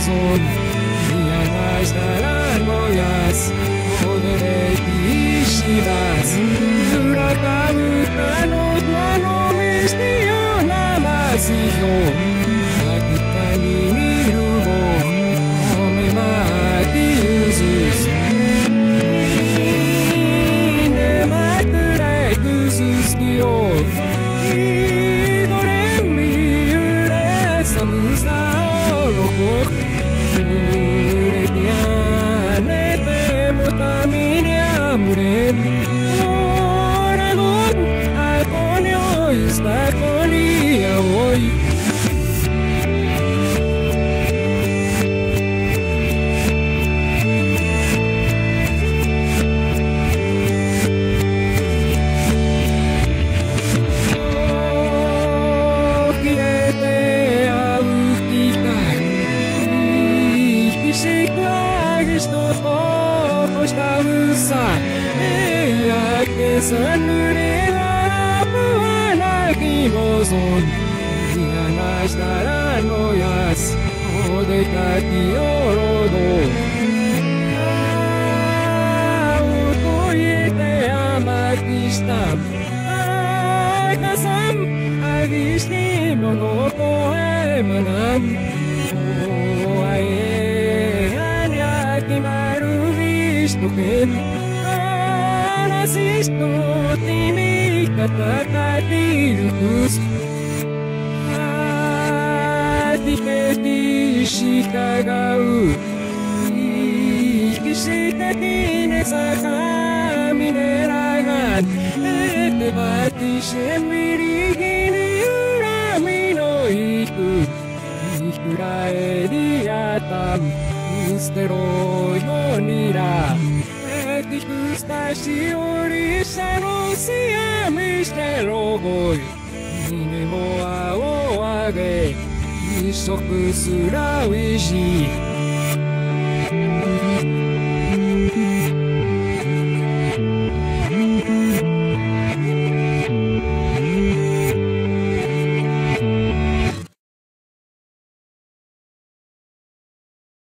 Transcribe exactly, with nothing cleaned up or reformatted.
son Diana estará noyas Podere ishidas Urakabuta no plano mistio Namasiyo Akita ni mirugo Omemati usus Inemakure kususkiyo Diana estará noyas o de catiorodo Autoyete amakista Akasam agistimo no poemanam O ae anyakimaru vistuken Anasisto timi katakatirus Shikagau Ikishitine saka mineragan Ete batishe mirigini urami no iku Ikurae diatam Ustero yonira Eti kustashi orisha no siami shterogoi Nine mo ao age 一食すらおいしい